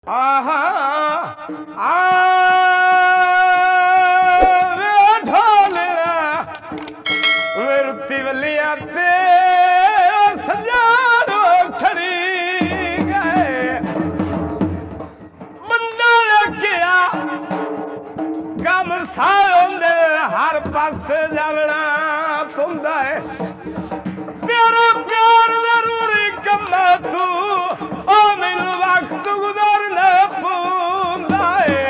आहा आ वे ढोलिया वे रुत्ती वलिया ते सजारो खड़ी गए बंदा रखिया कम सारे हर पास जाना पुंदा है तेरा प्यार जरूरी कमा तू ओ मैनू वक्त गुजारना पुंदा है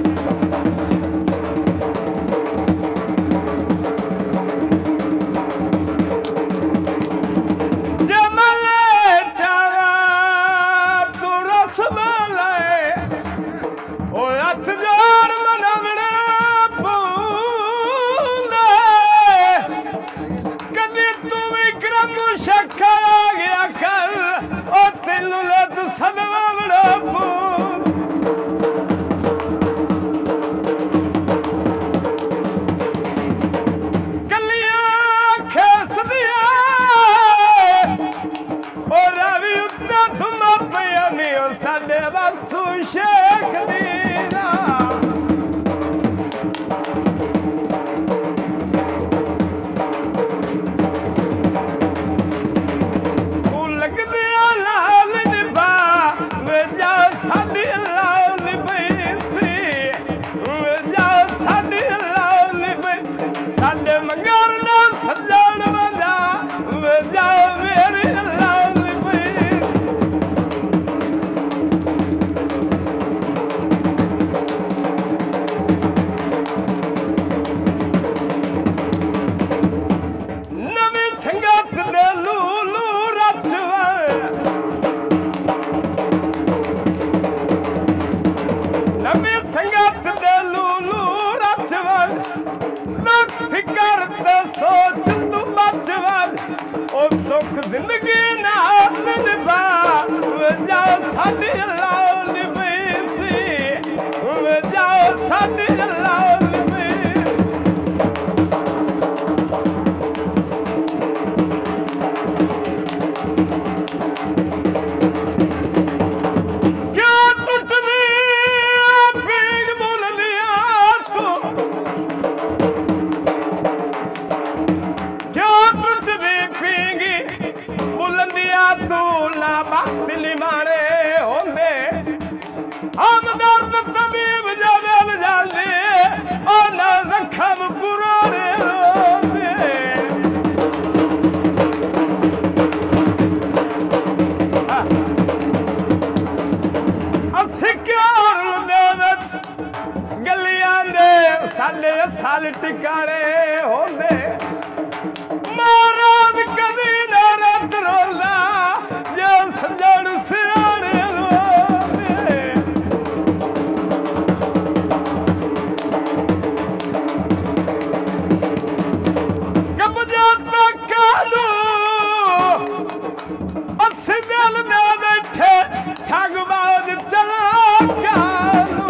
जमले टावा तू रस मलाई ओ हथ जोड़ मनवना पुंदा कदी तू विक्रम शक्कर आ गया कर ओ तेनू लत सदवावना कलियां खेसदिया ओ रवि उत्ते तुम पिया नी ओ साडे वासू शेख दीना सुख जिंदगी नाल निभा जा साडी अल्लाह निभैसी जा साडी अल्लाह निभैसी क्या टूटनी पीग बोल लिया तू क्या टूटनी पीगी बुलंदिया तू ना बख्त लिमाने होंदे हम दर्द तबीब जवेल जाने और ना जख्म पुराने होंदे असिक्योर दे विच गलियां दे साडे साल टिकाणे होंदे महाराज कदी ना रत रोला जो सजण सियाने रोंदे कब्जा तक कालू अस्सी दिल दे बैठे ठगबाज चला कालू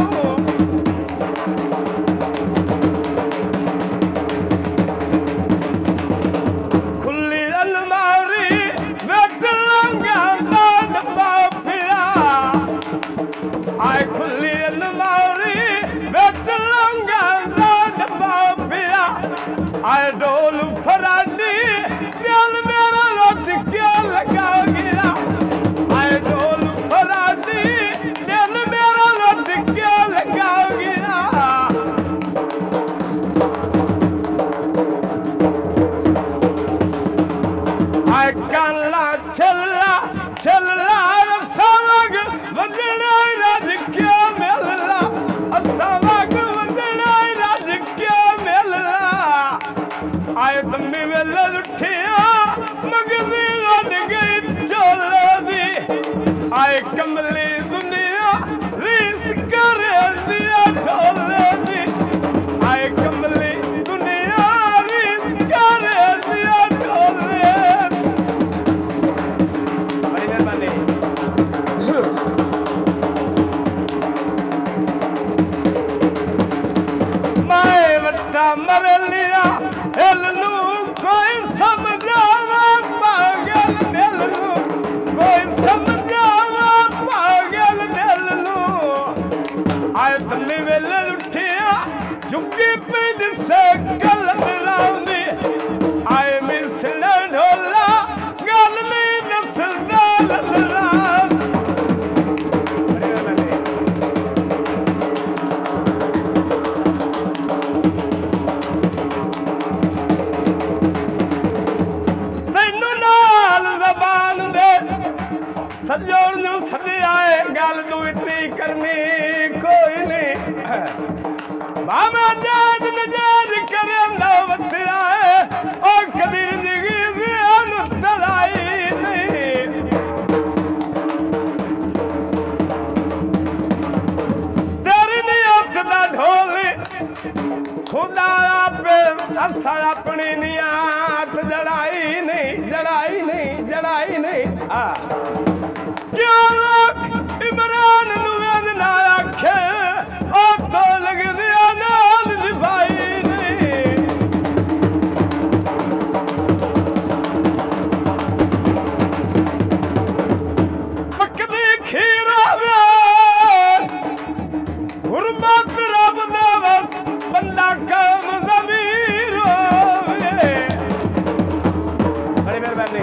आए डोल फराडी दिल मेरा लौट के लगा गिरा आए डोल फराडी दिल मेरा लौट के लगा गिरा आए काला चला चला सारग वजना रज के आए तन्ने वेले उठिया झुकी पे दिसे गलत राउंदी आए मिसले ढोला गल नहीं नसदा लदरा तैनू नाल ज़बान दे सजोड़ नू सदिया गल तू इतनी करनी कोई नहीं बाबा जाद नजाद करे नौबत आए और कदी जिंदगी तलाई नहीं तेरी नियत दा ढोल खुदा पे असर अपनी नियत जड़ाई नहीं क्यों लोग इमरान नुवेद ना आखे और तो लग दिया नाल निभाई नहीं पकदी खीरा गुरबत रब दे बस बंदा कम ज़मीर होवे बड़ी मेहरबानी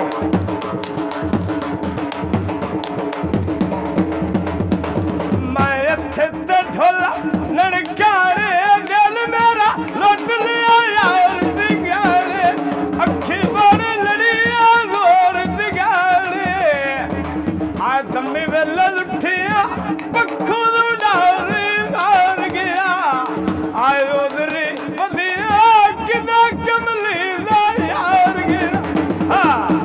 ढोला लड़कारे दिल मेरा लुट लिया यार दिगाले अखी बड़ लड़िया जोर दिगाले आ दम्मी वेले उठिया पक्खू डारी मार गया आए उधरी बदिया किदा कमली दा यार गया हाँ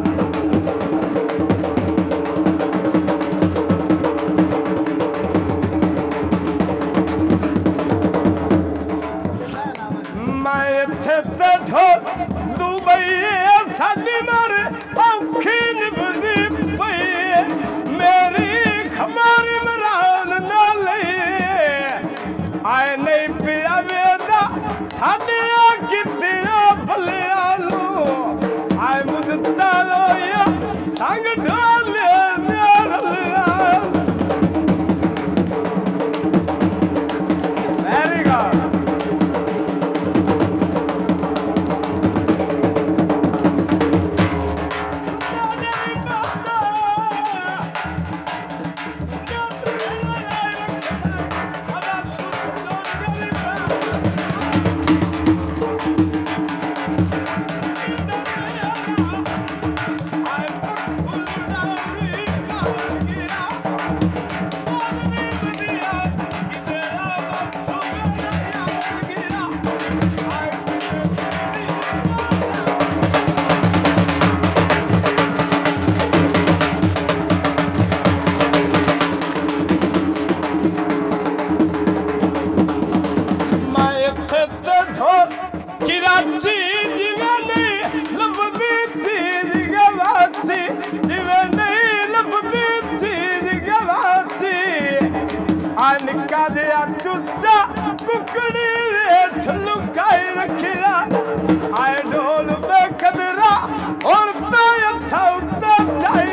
दुबई साडी मर औखी निभदी पई मेरी खबर इमरान ना लई आए नहीं पिया वेदा साडिया कितिया भलिया लो आए मुदता लोया संग ढोले मेरा वेरी गुड निका दिया चुचा कुकड़ी रेठ लुकाई रखिया आए ढोल में खदरा और तो यथा उत्ता